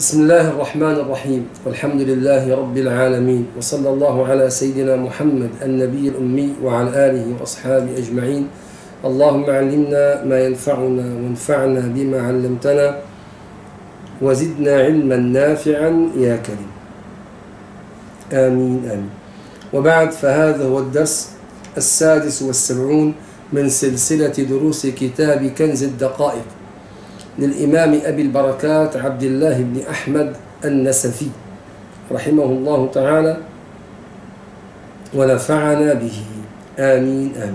بسم الله الرحمن الرحيم، والحمد لله رب العالمين، وصلى الله على سيدنا محمد النبي الأمي وعلى آله وأصحابه أجمعين. اللهم علمنا ما ينفعنا وانفعنا بما علمتنا وزدنا علما نافعا يا كريم، آمين آمين. وبعد، فهذا هو الدرس 76 من سلسلة دروس كتاب كنز الدقائق للإمام أبي البركات عبد الله بن أحمد النسفي رحمه الله تعالى ونفعنا به، آمين آمين.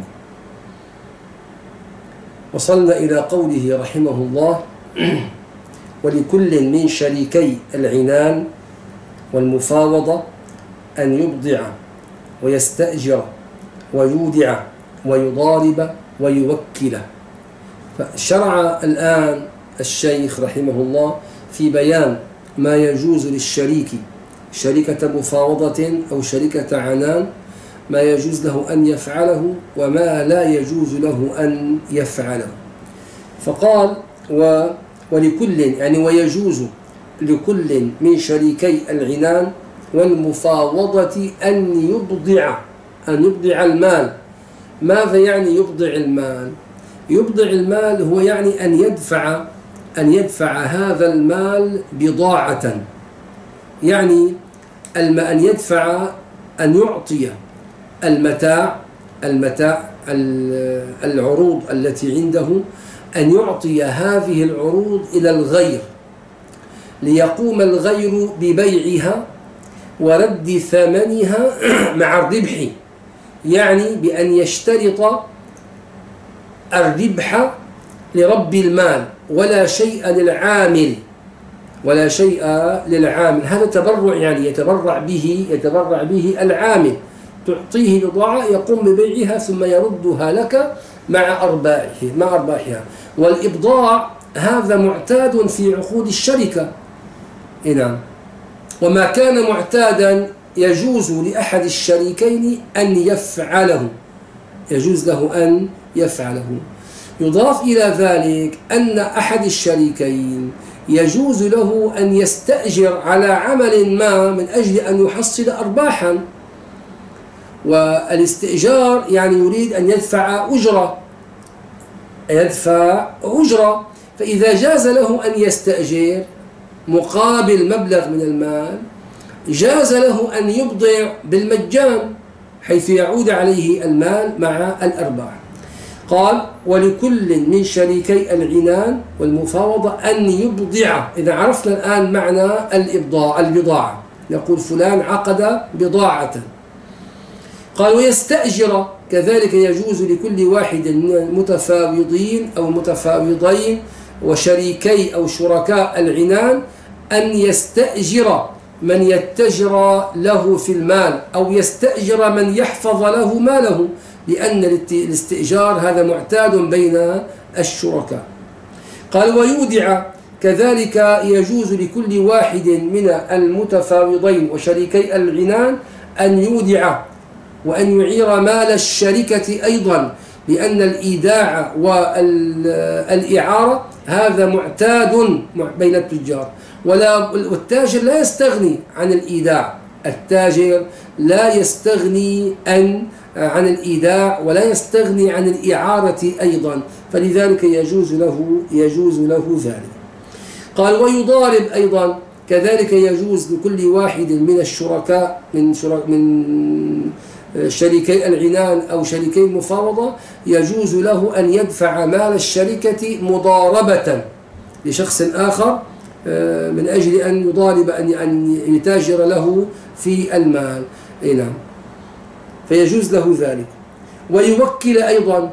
وصلنا إلى قوله رحمه الله: ولكل من شريكي العنان والمفاوضة أن يبضع ويستأجر ويودع ويضارب ويوكل. فشرع الآن الشيخ رحمه الله في بيان ما يجوز للشريك، شركة مفاوضة أو شركة عنان، ما يجوز له أن يفعله وما لا يجوز له أن يفعله. فقال ولكل، يعني ويجوز لكل من شريكي العنان والمفاوضة أن يبضع المال. ماذا يعني يبضع المال؟ يبضع المال هو يعني أن يدفع هذا المال بضاعة، يعني أن يدفع، أن يعطي المتاع العروض التي عنده، أن يعطي هذه العروض إلى الغير ليقوم الغير ببيعها ورد ثمنها مع الربح، يعني بأن يشترط الربح لرب المال ولا شيء للعامل. هذا تبرع، يعني يتبرع به العامل، تعطيه بضاعة يقوم ببيعها ثم يردها لك مع أرباحها. والإبضاع هذا معتاد في عقود الشركة، نعم. وما كان معتادا يجوز لأحد الشريكين أن يفعله، يجوز له أن يفعله. يضاف إلى ذلك أن أحد الشريكين يجوز له أن يستأجر على عمل ما من أجل أن يحصل أرباحا، والاستئجار يعني يريد أن يدفع أجرة. فإذا جاز له أن يستأجر مقابل مبلغ من المال، جاز له أن يبضع بالمجان حيث يعود عليه المال مع الأرباح. قال: ولكل من شريكي العنان والمفاوضة أن يبضع. إذا عرفنا الآن معنى البضاعة، نقول فلان عقد بضاعة. قال: ويستأجر، كذلك يجوز لكل واحد من المتفاوضين أو متفاوضين وشريكي أو شركاء العنان أن يستأجر من يتجر له في المال أو يستأجر من يحفظ له ماله، لأن الاستئجار هذا معتاد بين الشركاء. قال: ويودع، كذلك يجوز لكل واحد من المتفاوضين وشريكي العنان أن يودع وأن يعير مال الشركة أيضا، لأن الإيداع والإعارة هذا معتاد بين التجار. والتاجر لا يستغني عن الإيداع، التاجر لا يستغني عن الإيداع ولا يستغني عن الإعارة أيضا، فلذلك يجوز له ذلك. قال: ويضارب أيضا، كذلك يجوز لكل واحد من الشركاء من شريكي العنان أو شريكي المفاوضة، يجوز له أن يدفع مال الشركة مضاربة لشخص آخر من أجل أن يضارب، أن يتاجر له في المال، نعم، فيجوز له ذلك. ويوكل أيضا،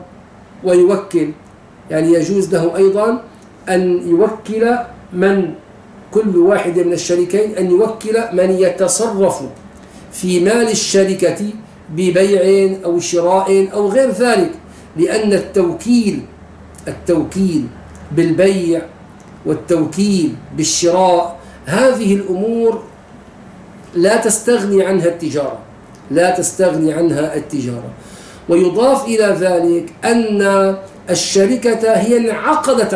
يعني يجوز له أيضا أن يوكل كل واحد من الشريكين أن يوكل من يتصرف في مال الشركة ببيع أو شراء أو غير ذلك، لأن التوكيل بالبيع والتوكيل بالشراء هذه الأمور لا تستغني عنها التجارة، ويضاف إلى ذلك أن الشركة هي انعقدت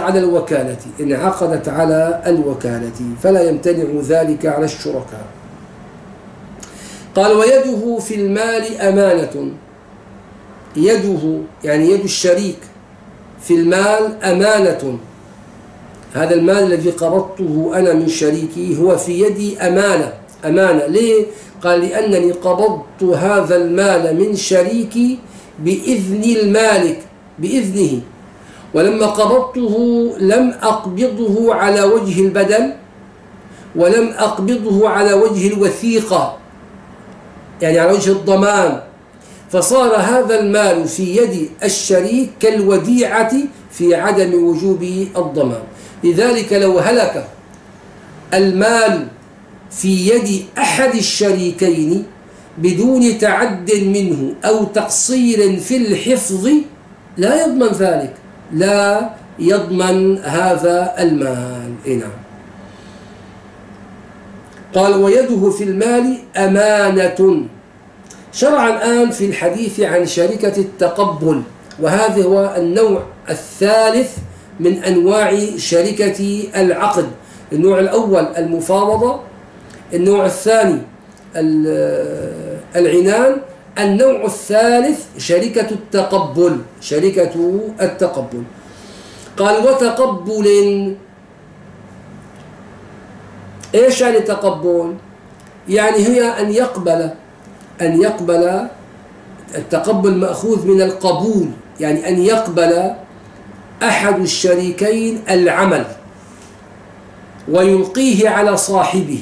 على الوكالة فلا يمتنع ذلك على الشركاء. قال ويده في المال أمانة. يده يعني يد الشريك في المال أمانة. هذا المال الذي قبضته أنا من شريكي هو في يدي أمانة. ليه؟ قال لأنني قبضت هذا المال من شريكي بإذن المالك، بإذنه، ولما قبضته لم أقبضه على وجه البدل، ولم أقبضه على وجه الوثيقة، يعني على وجه الضمان، فصار هذا المال في يد الشريك كالوديعة في عدم وجوب الضمان. لذلك لو هلك المال في يد أحد الشريكين بدون تعد منه أو تقصير في الحفظ لا يضمن ذلك، لا يضمن هذا المال. نعم. قال ويده في المال أمانة. شرع الآن في الحديث عن شركة التقبل، وهذا هو النوع الثالث من أنواع شركة العقد. النوع الأول المفاوضة، النوع الثاني العنان، النوع الثالث شركة التقبل. قال وتقبل. إيش يعني تقبل؟ يعني هي أن يقبل التقبل مأخوذ من القبول، يعني أن يقبل أحد الشريكين العمل ويلقيه على صاحبه،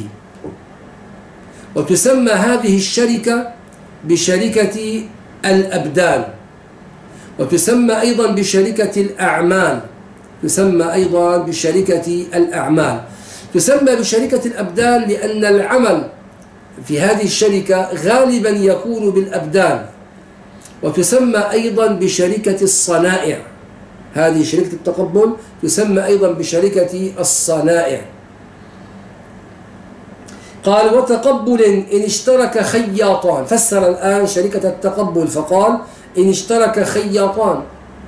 وتسمى هذه الشركة بشركة الأبدان، وتسمى أيضا بشركة الأعمال، تسمى بشركة الأبدان لأن العمل في هذه الشركة غالبا يكون بالأبدان. وتسمى أيضا بشركة الصنائع، هذه شركة التقبل تسمى أيضا بشركة الصنائع. قال وتقبل إن اشترك خياطان. فسر الآن شركة التقبل فقال إن اشترك خياطان.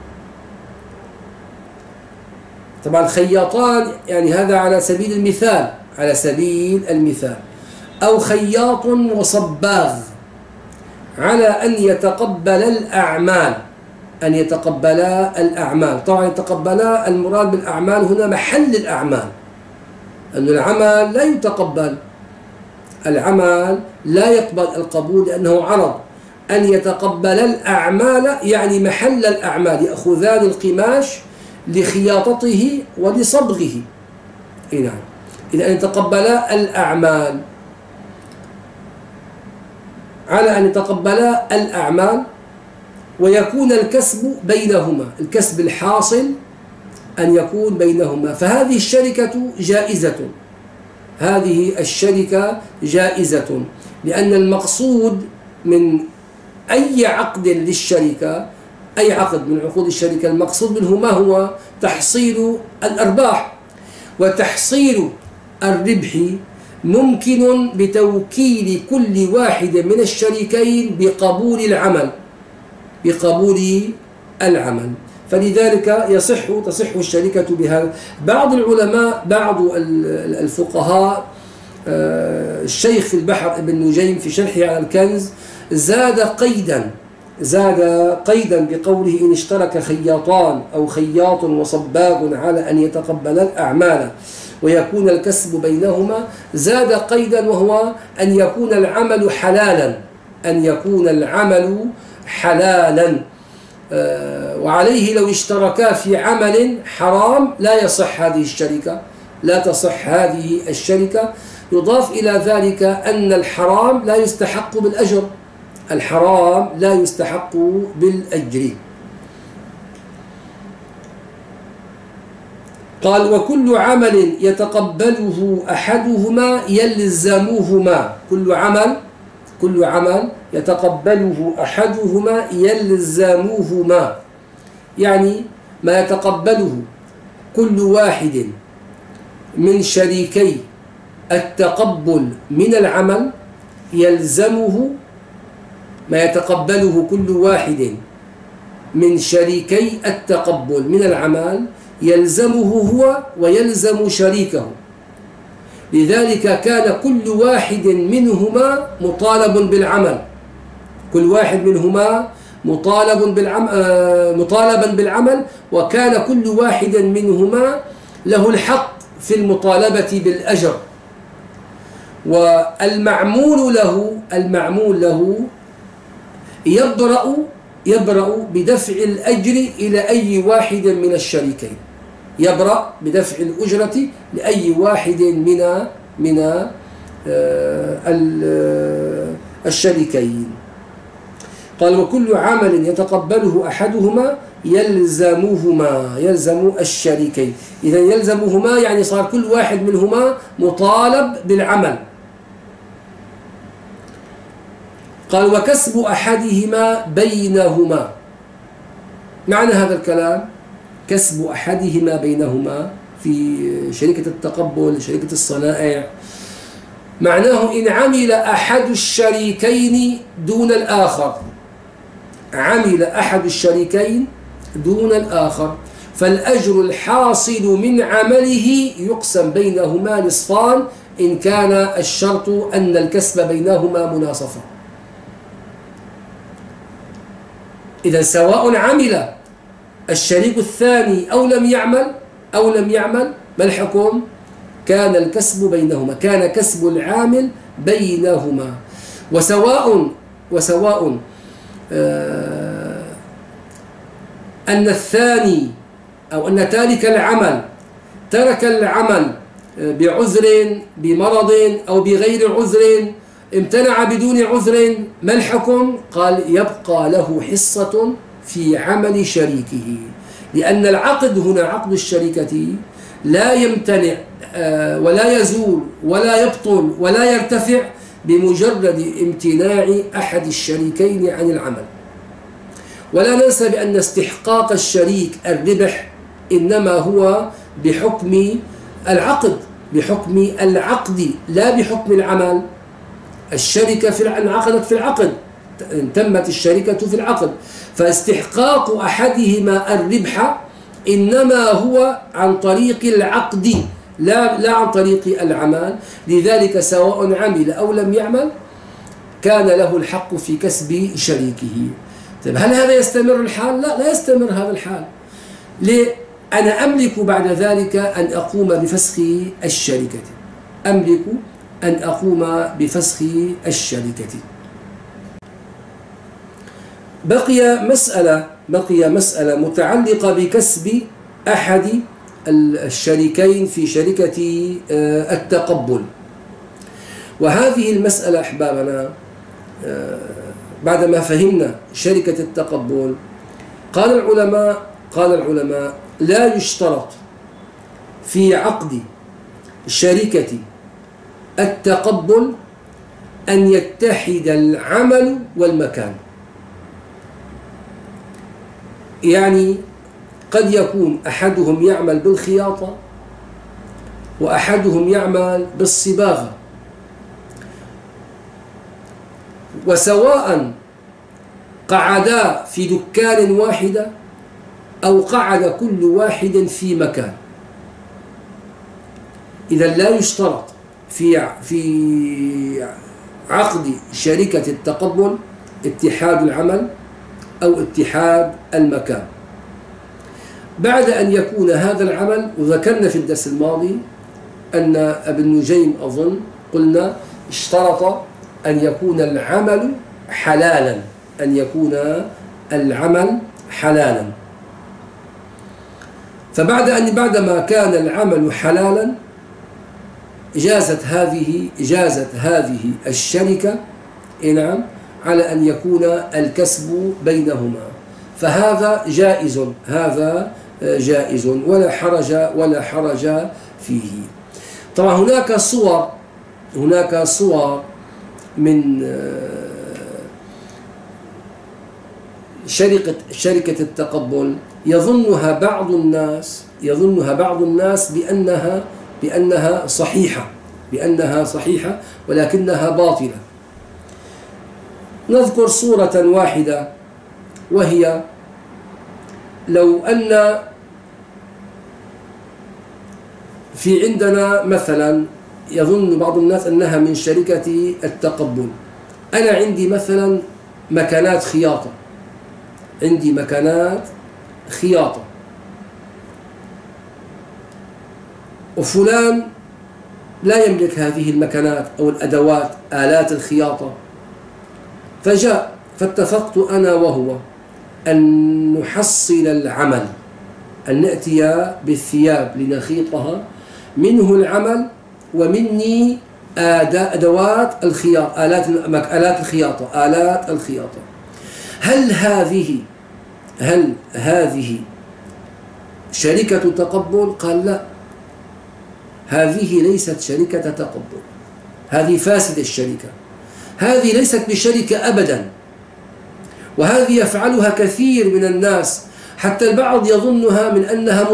طبعا خياطان يعني هذا على سبيل المثال، أو خياط وصباغ على أن يتقبل الأعمال. طبعا يتقبلا المراد بالأعمال هنا محل الأعمال، أن العمل لا يتقبل، العمل لا يقبل القبول لأنه عرض. أن يتقبل الأعمال يعني محل الأعمال، يأخذان القماش لخياطته ولصبغه. نعم. إذا أن يتقبلا الأعمال، على أن يتقبلا الأعمال ويكون الكسب بينهما، الكسب الحاصل أن يكون بينهما. فهذه الشركة جائزة، لأن المقصود من أي عقد للشركة، أي عقد من عقود الشركة، المقصود منه ما هو؟ تحصيل الأرباح، وتحصيل الربح ممكن بتوكيل كل واحد من الشريكين بقبول العمل. فلذلك تصح الشركة بهذا. بعض العلماء، بعض الفقهاء، الشيخ في البحر ابن نجيم في شرحه على الكنز زاد قيدا بقوله إن اشترك خياطان أو خياط وصباغ على أن يتقبل الأعمال ويكون الكسب بينهما، زاد قيدا وهو أن يكون العمل حلالا. وعليه لو اشتركا في عمل حرام لا تصح هذه الشركة. يضاف إلى ذلك أن الحرام لا يستحق بالأجر. قال وكل عمل يتقبله أحدهما يلزمهما. كل عمل يتقبله أحدهما يلزمهما، يعني ما يتقبله كل واحد من شريكي التقبل من العمل يلزمه، ما يتقبله كل واحد من شريكي التقبل من العمل يلزمه هو ويلزم شريكه، لذلك كان كل واحد منهما مطالب بالعمل، كل واحد منهما مطالبا بالعمل، وكان كل واحد منهما له الحق في المطالبة بالأجر. والمعمول له يبرأ بدفع الأجر إلى أي واحد من الشريكين، يبرأ بدفع الأجرة لأي واحد من الشريكين. قال وكل عمل يتقبله أحدهما يلزم الشريكين. إذا يلزمهما يعني صار كل واحد منهما مطالب بالعمل. قال وكسب أحدهما بينهما. معنى هذا الكلام كسب أحدهما بينهما في شركة التقبل، شركة الصنائع، معناه إن عمل أحد الشريكين دون الآخر، عمل أحد الشريكين دون الآخر، فالأجر الحاصل من عمله يقسم بينهما نصفان إن كان الشرط أن الكسب بينهما مناصفة. إذا سواء عمل الشريك الثاني أو لم يعمل ما الحكم؟ كان الكسب بينهما، كان كسب العامل بينهما. وسواء أن الثاني أو أن تارك العمل ترك العمل بعذر، بمرض أو بغير عذر، امتنع بدون عذر، ما الحكم؟ قال يبقى له حصة في عمل شريكه، لأن العقد هنا عقد الشركة لا يمتنع ولا يزول ولا يبطل ولا يرتفع بمجرد امتناع أحد الشريكين عن العمل. ولا ننسى بأن استحقاق الشريك الربح إنما هو بحكم العقد، بحكم العقد لا بحكم العمل. الشركة انعقدت في العقد، تمت الشركة في العقد، فاستحقاق أحدهما الربح إنما هو عن طريق العقد لا عن طريق العمل. لذلك سواء عمل أو لم يعمل كان له الحق في كسب شريكه. طيب هل هذا يستمر الحال؟ لا يستمر هذا الحال. ليه؟ أنا أملك بعد ذلك أن أقوم بفسخ الشركة، أملك أن أقوم بفسخ الشركة. بقي مسألة متعلقة بكسب أحد الشريكين في شركة التقبل. وهذه المسألة أحبابنا بعدما فهمنا شركة التقبل قال العلماء لا يشترط في عقد شركة التقبل أن يتحد العمل والمكان. يعني قد يكون أحدهم يعمل بالخياطة وأحدهم يعمل بالصباغة، وسواء قعدا في دكان واحدة أو قعد كل واحد في مكان. إذا لا يشترط في عقد شركة التقبل اتحاد العمل أو اتحاد المكان. بعد أن يكون هذا العمل، وذكرنا في الدرس الماضي أن ابن نجيم أظن قلنا اشترط أن يكون العمل حلالا، أن يكون العمل حلالا. بعدما كان العمل حلالا جازت هذه الشركة نعم على أن يكون الكسب بينهما، فهذا جائز ولا حرج فيه. طبعا هناك صور من شركة التقبل يظنها بعض الناس بأنها صحيحة ولكنها باطلة. نذكر صورة واحدة، وهي لو أن في عندنا مثلا يظن بعض الناس أنها من شركة التقبل. أنا عندي مثلا مكانات خياطة، عندي مكانات خياطة، وفلان لا يملك هذه المكانات أو الأدوات آلات الخياطة، فجاء فاتفقت أنا وهو أن نحصل العمل، أن نأتي بالثياب لنخيطها، منه العمل ومني أدوات الخياطة، آلات الخياطة. هل هذه شركة تقبل؟ قال لا، هذه ليست شركة تقبل، هذه فاسدة الشركة، هذه ليست بشركة أبدا، وهذه يفعلها كثير من الناس، حتى البعض يظنها من أنها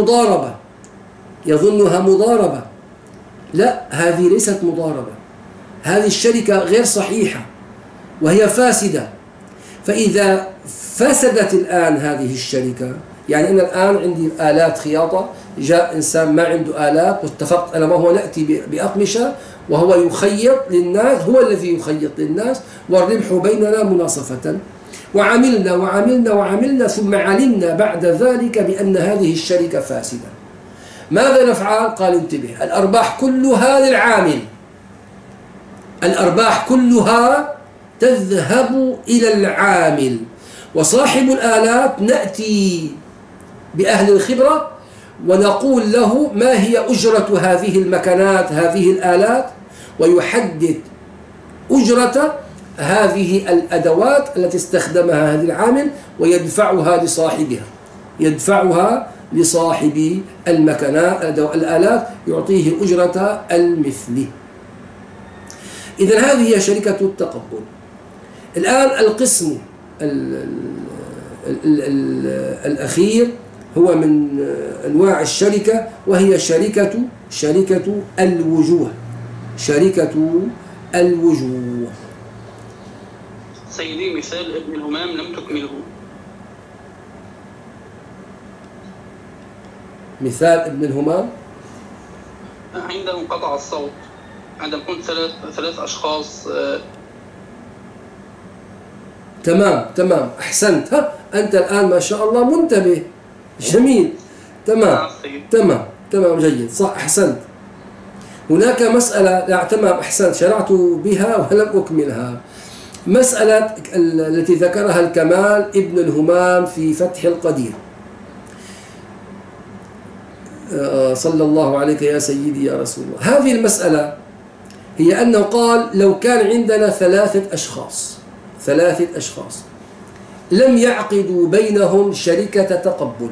مضاربة، لا، هذه ليست مضاربة، هذه الشركة غير صحيحة وهي فاسدة. فإذا فسدت الآن هذه الشركة، يعني أنا الآن عندي آلات خياطة، جاء إنسان ما عنده آلات واتفقت أنا وهو نأتي بأقمشة وهو يخيط للناس، هو الذي يخيط للناس والربح بيننا مناصفة، وعملنا ثم علمنا بعد ذلك بأن هذه الشركة فاسدة. ماذا نفعل؟ قال انتبه، الأرباح كلها للعامل، الأرباح كلها تذهب إلى العامل، وصاحب الآلات نأتي بأهل الخبرة ونقول له ما هي أجرة هذه المكانات، هذه الآلات، ويحدد أجرة هذه الأدوات التي استخدمها هذا العامل ويدفعها لصاحب المكانات الآلات، يعطيه أجرة المثل. إذن هذه هي شركة التقبل. الآن القسم الأخير هو من أنواع الشركة، وهي شركة الوجوه. سيدي، مثال ابن الهمام لم تكمله. مثال ابن الهمام عند انقطع الصوت، عندما كنت ثلاث أشخاص. تمام أحسنت. أنت الآن ما شاء الله منتبه، جميل. تمام جيد، صح، أحسنت. هناك مسألة، تمام أحسنت، شرعت بها ولم أكملها. مسألة التي ذكرها الكمال ابن الهمام في فتح القدير. صلى الله عليك يا سيدي يا رسول الله. هذه المسألة هي أنه قال لو كان عندنا ثلاثة أشخاص لم يعقدوا بينهم شركة تقبل،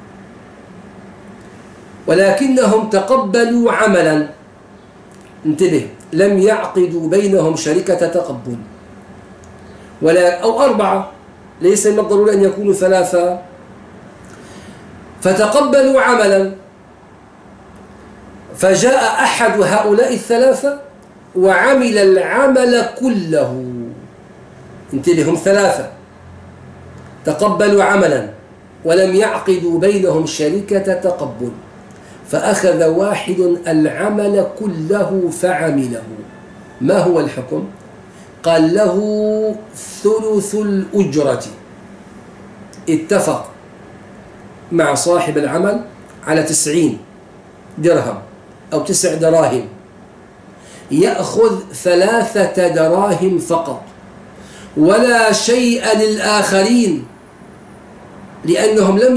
ولكنهم تقبلوا عملا، انتبه، لم يعقدوا بينهم شركة تقبل، أو أربعة، ليس من الضروري أن يكونوا ثلاثة، فتقبلوا عملا، فجاء أحد هؤلاء الثلاثة وعمل العمل كله. انتبه، هم ثلاثة تقبلوا عملا ولم يعقدوا بينهم شركة تقبل، فأخذ واحد العمل كله فعمله. ما هو الحكم؟ قال له ثلث الأجرة. اتفق مع صاحب العمل على 90 درهم أو 9 دراهم، يأخذ 3 دراهم فقط ولا شيء للآخرين، لأنهم لم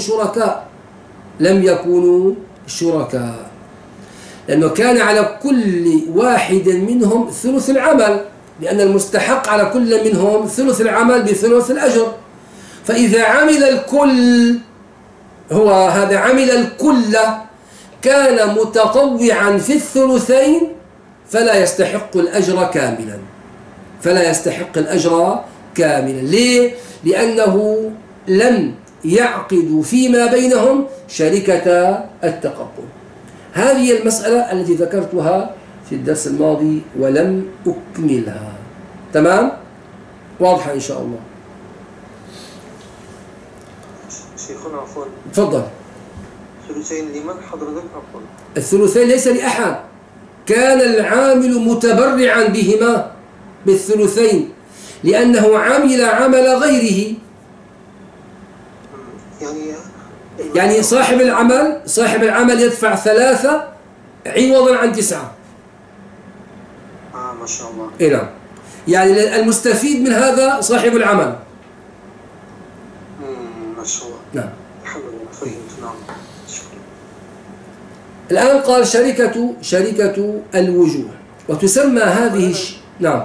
يكونوا شركاء، لأنه كان على كل واحد منهم ثلث العمل، لأن المستحق على كل منهم ثلث العمل بثلث الأجر. فإذا عمل الكل، عمل الكل، كان متطوعا في الثلثين، فلا يستحق الأجر كاملا. ليه؟ لأنه لم يعقدوا فيما بينهم شركة التقبل. هذه المسألة التي ذكرتها في الدرس الماضي ولم أكملها. تمام؟ واضحة إن شاء الله. شيخنا عفوا. تفضل. ثلثين لمن حضرتك عفوا؟ الثلثين ليس لأحد، كان العامل متبرعا بهما بالثلثين لأنه عمل عمل غيره. يعني صاحب العمل يدفع 3 عوضا عن 9. ما شاء الله. إيه نعم. يعني المستفيد من هذا صاحب العمل. ما شاء الله. نعم. الحمد لله فهمت. نعم. شكرا. الآن قال شركة الوجوه، وتسمى هذه نعم.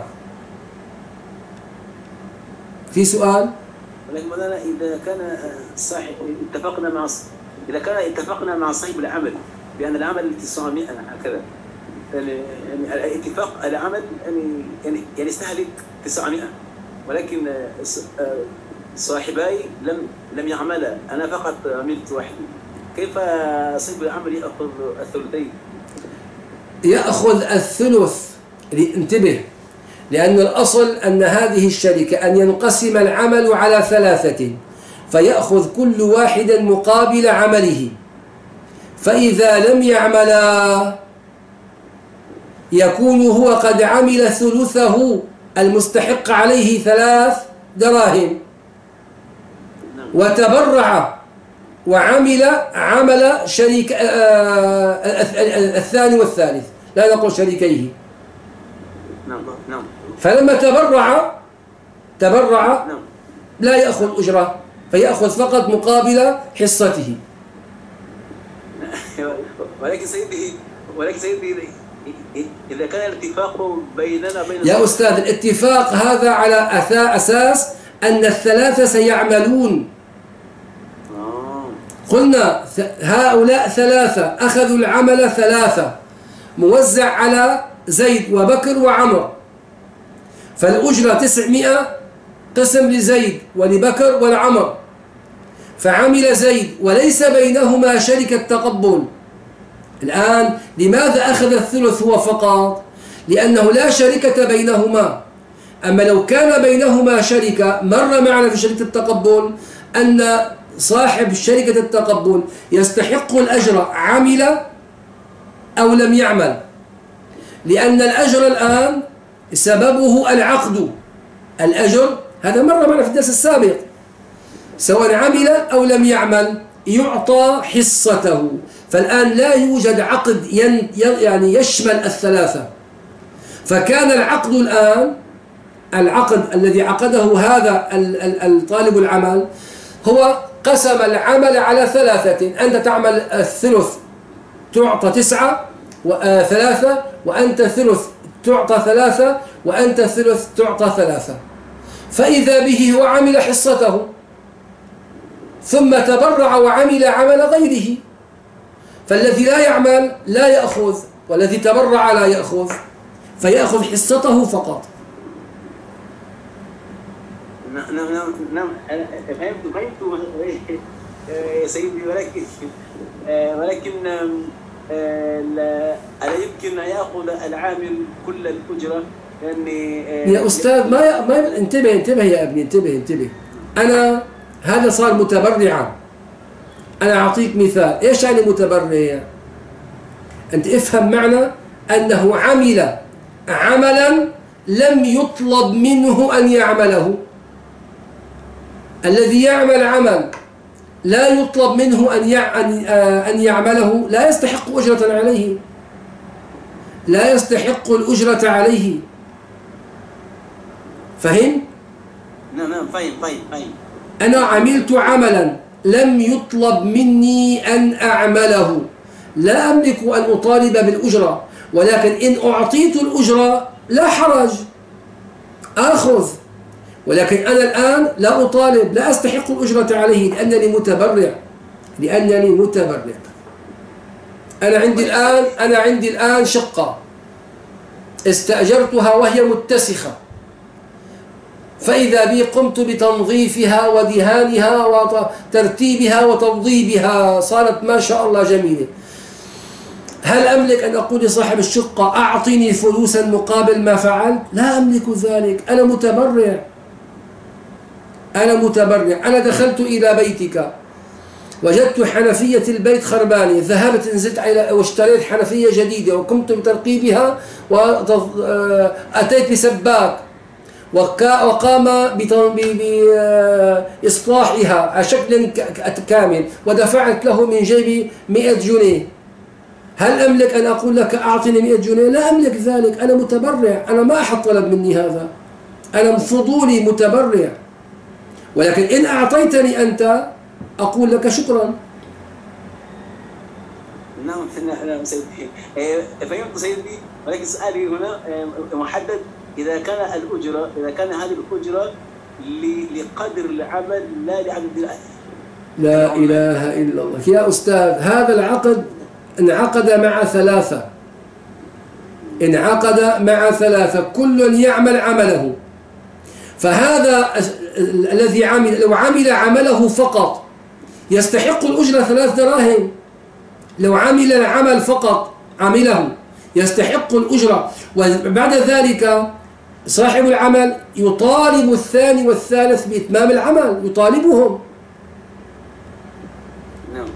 في سؤال؟ ولكن مولانا إذا كان صاحب إذا اتفقنا مع صاحب العمل بأن العمل 900 هكذا، يعني اتفاق العمل يعني يستهلك 900، ولكن صاحباي لم يعملا، أنا فقط عملت وحدي، كيف صاحب العمل يأخذ الثلثين؟ يأخذ الثلث. انتبه، لأن الأصل أن هذه الشركة أن ينقسم العمل على 3، فيأخذ كل واحد مقابل عمله. فإذا لم يعملا يكون هو قد عمل ثلثه المستحق عليه 3 دراهم، وتبرع وعمل عمل شريك الثاني والثالث، لا نقول شريكيه. نعم. فلما تبرع لا يأخذ أجرة، فيأخذ فقط مقابل حصته. ولكن سيدي إذا كان الاتفاق بيننا وبين يا أستاذ، الاتفاق هذا على أساس أن ال3 سيعملون. قلنا هؤلاء 3 أخذوا العمل 3 موزع على زيد وبكر وعمر، فالأجرة 900 قسم لزيد ولبكر ولعمر، فعمل زيد وليس بينهما شركة تقبل. الآن لماذا أخذ الثلث هو فقط؟ لأنه لا شركة بينهما. أما لو كان بينهما شركة، مر معنا في شركة التقبل أن صاحب شركة التقبل يستحق الأجر عمل أو لم يعمل، لأن الأجر الآن سببه العقد. الأجر هذا مر معنا في الدرس السابق، سواء عمل أو لم يعمل يعطى حصته. فالآن لا يوجد عقد يعني يشمل ال3، فكان العقد الآن، العقد الذي عقده هذا الطالب العمل هو قسم العمل على 3. أنت تعمل الثلث تعطى 9 و3، وأنت ثلث تعطى 3، وأنت ثلث تعطى 3. فإذا به هو عمل حصته ثم تبرع وعمل عمل غيره، فالذي لا يعمل لا يأخذ، والذي تبرع لا يأخذ، فيأخذ حصته فقط. نعم فهمت يا سيدي، ولكن ألا يمكن أن يأخذ العامل كل الأجرة؟ يعني يا أستاذ ما انتبه يا ابني، انتبه. أنا هذا صار متبرعا. أنا أعطيك مثال. إيش يعني متبرع؟ أنت افهم معنى أنه عمل عملا لم يطلب منه أن يعمله. الذي يعمل عمل لا يطلب منه أن يعمله لا يستحق أجرة عليه، لا يستحق الأجرة عليه. فهم؟ نعم فهم. أنا عملت عملا لم يطلب مني أن أعمله، لا أملك أن أطالب بالأجرة، ولكن إن أعطيت الأجرة لا حرج آخذ، ولكن أنا الآن لا أطالب، لا أستحق الأجرة عليه لأنني متبرع. أنا عندي الآن شقة استأجرتها وهي متسخة، فإذا بي قمت بتنظيفها ودهانها وترتيبها وتوضيبها، صارت ما شاء الله جميلة. هل أملك أن أقول لصاحب الشقة أعطني فلوسا مقابل ما فعلت؟ لا أملك ذلك. أنا متبرع. أنا دخلت إلى بيتك وجدت حنفية البيت خربانة، ذهبت نزلت واشتريت حنفية جديدة وقمت بتركيبها وأتيت بسباك وقام بإصلاحها على شكل كامل ودفعت له من جيبي 100 جنيه. هل أملك أن أقول لك أعطني 100 جنيه؟ لا أملك ذلك، أنا متبرع، أنا ما أحد طلب مني هذا، أنا فضولي متبرع. ولكن إن أعطيتني أنت أقول لك شكرا. نعم نعم سيدي، فهمت سيدي، ولكن سؤالي هنا محدد. إذا كان الأجرة، إذا كان هذه الأجرة لقدر العمل لا لعدد. لا إله إلا الله يا أستاذ، هذا العقد انعقد مع ثلاثة، انعقد مع ثلاثة كل يعمل عمله. فهذا الذي عمل لو عمل عمله فقط يستحق الأجرة 3 دراهم. لو عمل العمل فقط عمله يستحق الأجرة، وبعد ذلك صاحب العمل يطالب الثاني والثالث بإتمام العمل، يطالبهم. نعم.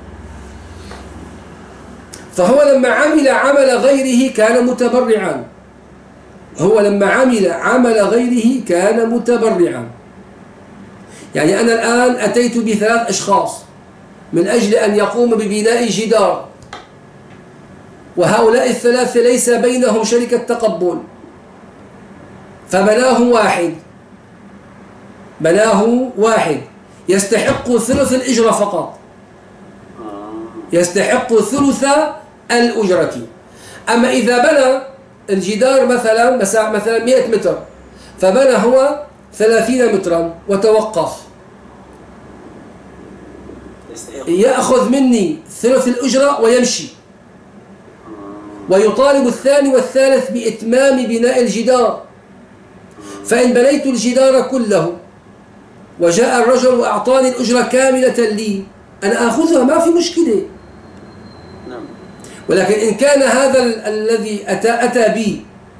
فهو لما عمل عمل غيره كان متبرعا، هو لما عمل عمل غيره كان متبرعا. يعني أنا الآن أتيت ب3 أشخاص من أجل أن يقوم ببناء جدار، وهؤلاء ال3 ليس بينهم شركة تقبل، فبناه واحد، بناه واحد يستحق ثلث الأجرة فقط، يستحق ثلث الأجرة. أما إذا بنى الجدار مثلا 100 متر، فبنى هو 30 مترا وتوقف، يأخذ مني ثلث الأجرة ويمشي، ويطالب الثاني والثالث بإتمام بناء الجدار. فإن بنيت الجدار كله وجاء الرجل وأعطاني الأجرة كاملة لي، أنا أخذها ما في مشكلة. ولكن إن كان هذا الذي أتى بي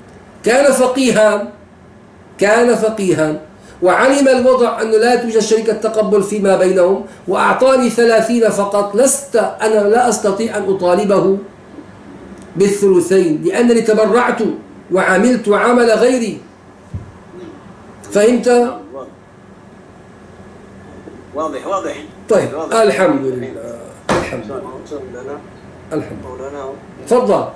كان فقيها وعلم الوضع أنه لا توجد شركة تقبل فيما بينهم وأعطاني 30 فقط، أنا لا أستطيع أن أطالبه بالثلثين، لأنني تبرعت وعملت عمل غيري. فهمت؟ واضح. طيب الحمد لله. الحمد لله. مولانا تفضل.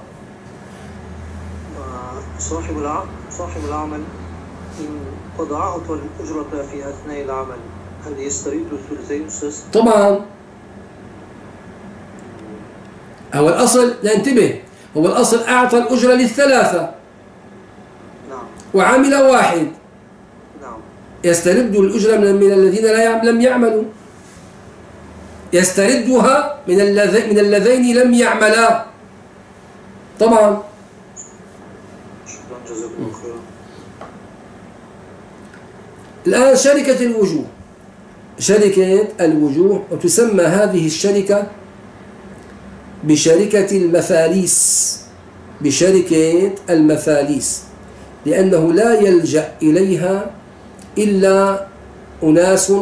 صاحب العمل إن قد أعطى الأجرة في أثناء العمل، هل يسترد الثلثين أستاذ؟ طبعا. هو الأصل، ننتبه، هو الأصل أعطى الأجرة ل3. نعم. وعمل واحد. نعم. يسترد الأجرة من الذين لم يعملوا، يستردها من اللذين لم يعملا. طبعا. شكرا جزاكم الله خيرا. الآن شركة الوجوه، وتسمى هذه الشركة بشركة المفاليس، لأنه لا يلجأ إليها إلا أناس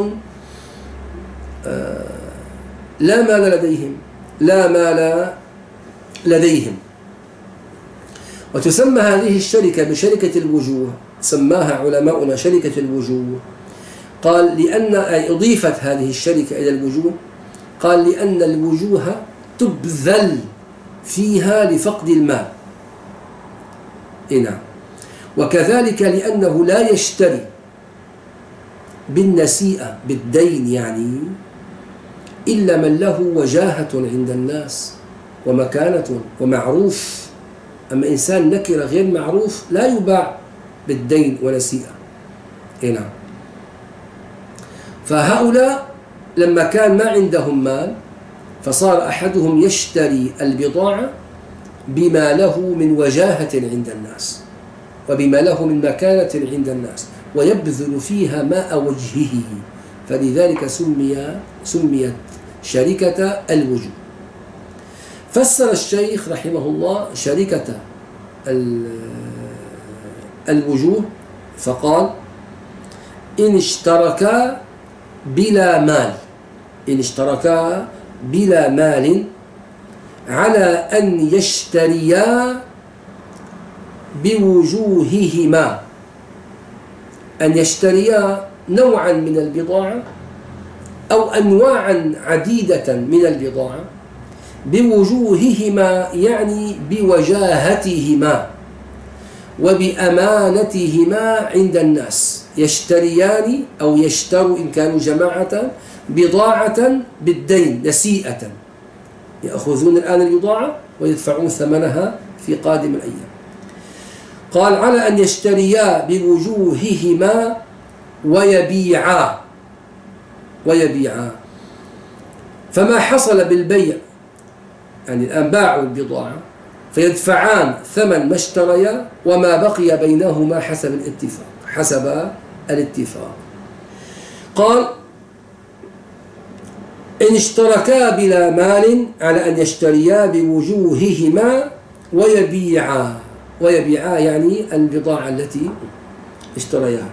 لا مال لديهم. وتسمى هذه الشركة بشركة الوجوه، سماها علماؤنا شركة الوجوه. قال لأن أضيفت هذه الشركة إلى الوجوه، قال لأن الوجوه تبذل فيها لفقد المال. نعم. وكذلك لأنه لا يشتري بالنسيئة بالدين يعني إلا من له وجاهة عند الناس ومكانة ومعروف. أما إنسان نكرة غير معروف لا يباع بالدين ونسيئة. نعم. فهؤلاء لما كان ما عندهم مال فصار أحدهم يشتري البضاعة بما له من وجاهة عند الناس وبما له من مكانة عند الناس ويبذل فيها ماء وجهه، فلذلك سميت شركة الوجوه. فسر الشيخ رحمه الله شركة الوجوه فقال: إن اشتركا بلا مال، إن اشتركا بلا مال على أن يشتريا بوجوههما، أن يشتريا نوعا من البضاعة أو أنواعا عديدة من البضاعة بوجوههما، يعني بوجاهتهما وبأمانتهما عند الناس. يشتريان أو يشتروا إن كانوا جماعة بضاعة بالدين نسيئة، يأخذون الآن البضاعة ويدفعون ثمنها في قادم الأيام. قال على أن يشتريا بوجوههما ويبيعا. فما حصل بالبيع، يعني الآن باعوا البضاعة فيدفعان ثمن ما اشتريا وما بقي بينهما حسب الاتفاق. قال إن اشتركا بلا مال على أن يشتريا بوجوههما ويبيعا يعني البضاعة التي اشترياها.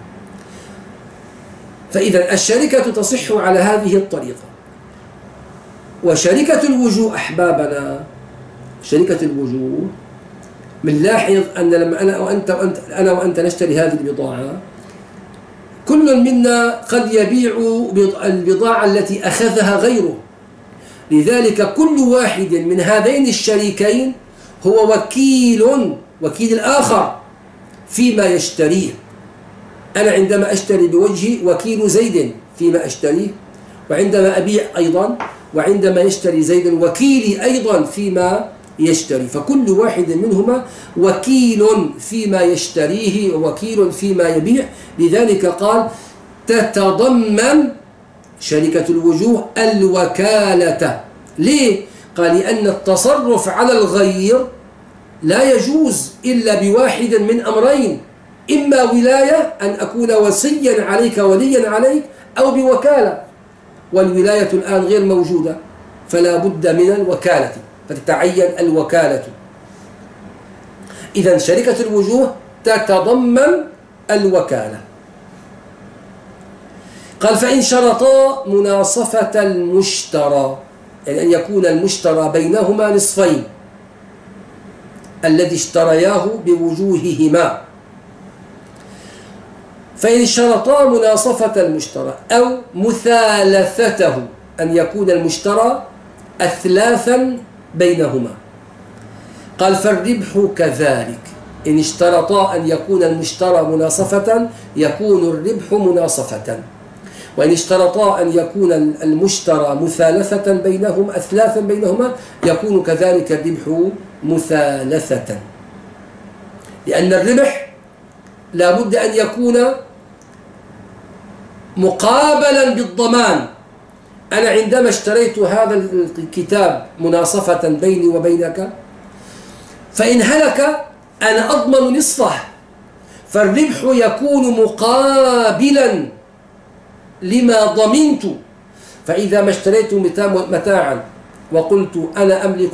فإذا الشركة تصح على هذه الطريقة. وشركة الوجوه أحبابنا، شركة الوجوه بنلاحظ أن لما أنا وأنت نشتري هذه البضاعة، كل منا قد يبيع البضاعة التي أخذها غيره. لذلك كل واحد من هذين الشريكين هو وكيل الآخر فيما يشتريه. أنا عندما أشتري بوجهي وكيل زيد فيما أشتريه، وعندما أبيع أيضا، وعندما يشتري زيد وكيلي أيضا فيما يشتري. فكل واحد منهما وكيل فيما يشتريه ووكيل فيما يبيع. لذلك قال تتضمن شركة الوجوه الوكالة. ليه؟ قال لأن التصرف على الغير لا يجوز إلا بواحد من أمرين: إما ولاية، أن أكون وصيا عليك وليا عليك، أو بوكالة، والولاية الآن غير موجودة فلا بد من الوكالة، فتتعين الوكالة. إذن شركة الوجوه تتضمن الوكالة. قال فإن شرطا مناصفة المشترى، يعني أن يكون المشترى بينهما نصفين الذي اشترياه بوجوههما. فإن شرطا مناصفة المشترى أو مثالثته، أن يكون المشترى أثلاثا بينهما. قال فالربح كذلك، إن اشترطا أن يكون المشترى مناصفة يكون الربح مناصفة، وإن اشترطا أن يكون المشترى مثالثة بينهم أثلاثا بينهما يكون كذلك الربح مثالثة. لأن الربح لا بد أن يكون مقابلا بالضمان. أنا عندما اشتريت هذا الكتاب مناصفة بيني وبينك، فإن هلك أنا أضمن نصفه، فالربح يكون مقابلا لما ضمنت. فإذا ما اشتريت متاعا وقلت أنا أملك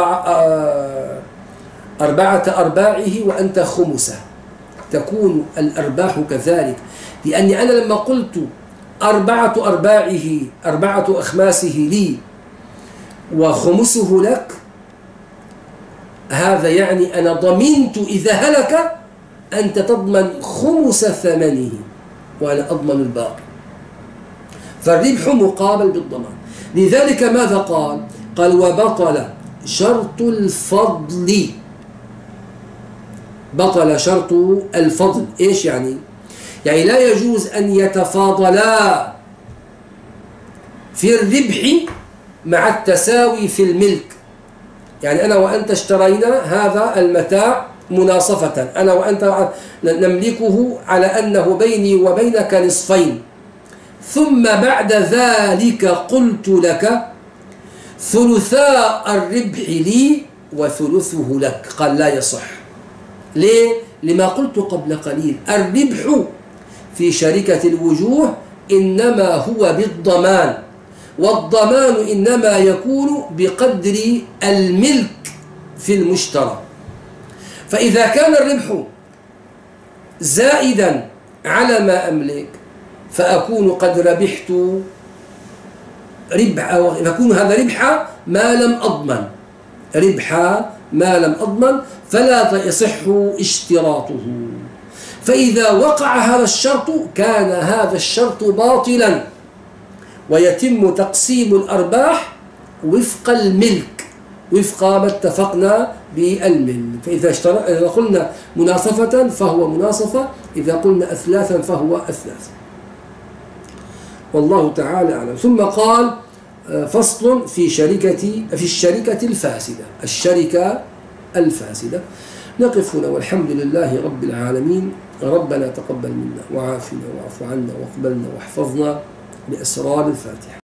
أربعة أرباعه وأنت خمسه، تكون الأرباح كذلك. لأني أنا لما قلت أربعة أرباعه، أربعة أخماسه لي وخمسه لك، هذا يعني أنا ضمنت إذا هلك أنت تضمن خمس ثمنه وأنا أضمن الباقي. فالربح مقابل بالضمان. لذلك ماذا قال؟ قال وبطل شرط الفضل. بطل شرط الفضل. إيش يعني؟ يعني لا يجوز أن يتفاضلا في الربح مع التساوي في الملك. يعني أنا وأنت اشترينا هذا المتاع مناصفة، أنا وأنت نملكه على أنه بيني وبينك نصفين، ثم بعد ذلك قلت لك ثلثا الربح لي وثلثه لك. قال لا يصح. ليه؟ لما قلت قبل قليل، الربح في شركة الوجوه إنما هو بالضمان، والضمان إنما يكون بقدر الملك في المشترى. فإذا كان الربح زائدا على ما أملك فأكون قد ربحت ربح، أو يكون هذا ربح ما لم أضمن، ربح ما لم أضمن، فلا يصح اشتراطه. فإذا وقع هذا الشرط كان هذا الشرط باطلا، ويتم تقسيم الأرباح وفق الملك، وفق ما اتفقنا بالملك. فإذا قلنا مناصفة فهو مناصفة، إذا قلنا أثلاثا فهو أثلاث. والله تعالى أعلم. ثم قال فصل في الشركة الفاسدة، الشركة الفاسدة. نقف هنا والحمد لله رب العالمين. ربنا تقبل منا وعافنا واعف عنا واقبلنا واحفظنا بأسرار الفاتحة.